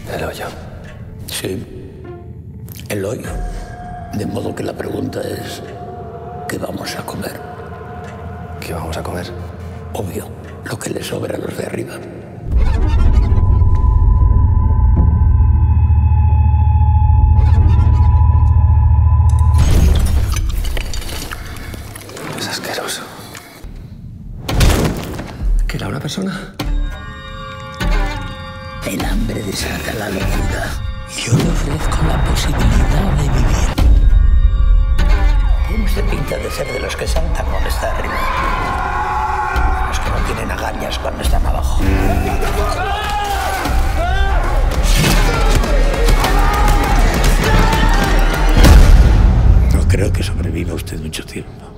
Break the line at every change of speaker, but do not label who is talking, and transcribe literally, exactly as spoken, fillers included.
El hoyo.
Sí, el hoyo. De modo que la pregunta es, ¿qué vamos a comer?
¿Qué vamos a comer?
Obvio, lo que les sobra a los de arriba.
Es asqueroso. ¿Qué era una persona?
El hambre desata la locura. Yo le ofrezco la posibilidad de vivir. Tiene usted pinta de ser de los que saltan cuando está arriba. Los que no tienen agallas cuando están abajo. No creo que sobreviva usted mucho tiempo.